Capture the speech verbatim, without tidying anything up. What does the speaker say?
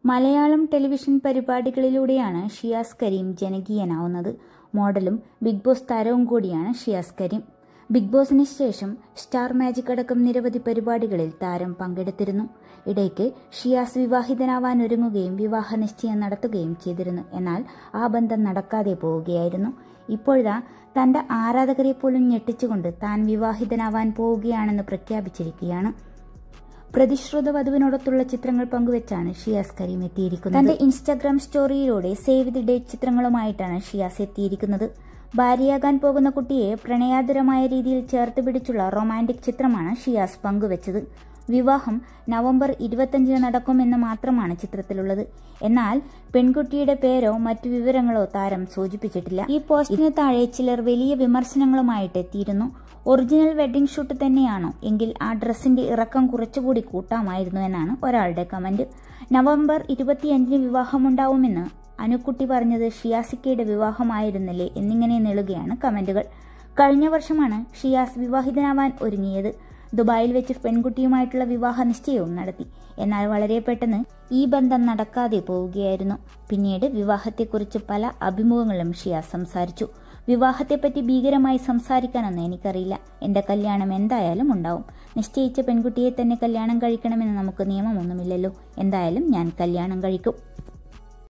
Malayalam television പരിപാടികളിലൂടെയാണ് ഷിയാസ് കരീം ജനകീയനാവുന്നത്. മോഡലും ബിഗ് ബോസ് താരവും കൂടിയാണ് ഷിയാസ് കരീം. ബിഗ് ബോസിന് ശേഷം സ്റ്റാർ മാജിക് അടക്കം നിരവധി പരിപാടികളിൽ താരം പങ്കെടുത്തിരുന്നു. ഇടയ്ക്ക് ഷിയാസ് വിവാഹിതനാവാൻ ഒരുങ്ങുകയും വിവാഹ നിശ്ചയം നടത്തുകയും ചെയ്തിരുന്നു. എന്നാൽ ആ ബന്ധം നടക്കാതെ പോവുകയായിരുന്നു. ഇപ്പോഴാ തന്റെ ആരാധകരെ പോലും ഞെട്ടിച്ചുകൊണ്ട് താൻ വിവാഹിതനാവാൻ പോവുകയാണെന്ന് പ്രഖ്യാപിച്ചിരിക്കുകയാണ്. പ്രതിശ്രുത വധുവിനോടൊത്തുള്ള ചിത്രങ്ങൾ പങ്കുവെച്ചാണ് ഷിയാസ് കരീം എത്തിയിരിക്കുന്നത്. തന്റെ ഇൻസ്റ്റാഗ്രാം സ്റ്റോറിയിലൂടെ സേവ് ദി ഡേറ്റ് ചിത്രങ്ങളുമായിട്ടാണ് ഷിയാസ് എത്തിയിരിക്കുന്നത്. ഭാര്യയാകാൻ പോകുന്ന കുട്ടിയെ പ്രണയാതുരമായ രീതിയിൽ ചേർത്ത് പിടിച്ചുള്ള റൊമാന്റിക് ചിത്രമാണ് ഷിയാസ് പങ്കുവെച്ചത്. വിവാഹം നവംബർ ഇരുപത്തിയഞ്ചിന് നടക്കുമെന്ന് മാത്രമാണ് ചിത്രത്തിലുള്ളത്. എന്നാൽ പെൺകുട്ടിയുടെ പേരോ മറ്റു വിവരങ്ങളോ താരം സൂചിപ്പിച്ചിട്ടില്ല. ഈ പോസ്റ്റിന് താഴെ ചിലർ വലിയ വിമർശനങ്ങളുമായിട്ട് എത്തിയിരുന്നു. ഒറിജിനൽ വെഡ്ഡിംഗ് ഷൂട്ട് തന്നെയാണോ എങ്കിൽ ആ ഡ്രസ്സിന്റെ ഇറക്കം കുറച്ചുകൂടി കൂട്ടാമായിരുന്നു എന്നാണ് ഒരാളുടെ കമന്റ്. നവംബർ ഇരുപത്തിയഞ്ചിന് വിവാഹമുണ്ടാവുമെന്ന് അനുക്കുട്ടി പറഞ്ഞത് ഷിയാസിക്കയുടെ വിവാഹമായിരുന്നില്ലേ എന്നിങ്ങനെ നീളുകയാണ് കമന്റുകൾ. കഴിഞ്ഞ വർഷമാണ് ഷിയാസ് വിവാഹിതനാവാൻ ഒരുങ്ങിയത്. ദുബായിൽ വെച്ച് പെൺകുട്ടിയുമായിട്ടുള്ള വിവാഹ നിശ്ചയവും നടത്തി. എന്നാൽ വളരെ പെട്ടെന്ന് ഈ ബന്ധം നടക്കാതെ പോവുകയായിരുന്നു. പിന്നീട് വിവാഹത്തെക്കുറിച്ച് പല അഭിമുഖങ്ങളും ഷിയാസ് സംസാരിച്ചു. വിവാഹത്തെപ്പറ്റി ഭീകരമായി സംസാരിക്കാനൊന്നും എനിക്കറിയില്ല. എന്റെ കല്യാണം എന്തായാലും ഉണ്ടാവും. നിശ്ചയിച്ച പെൺകുട്ടിയെ തന്നെ കല്യാണം കഴിക്കണമെന്ന് നമുക്ക് നിയമമൊന്നുമില്ലല്ലോ. എന്തായാലും ഞാൻ കല്യാണം കഴിക്കും.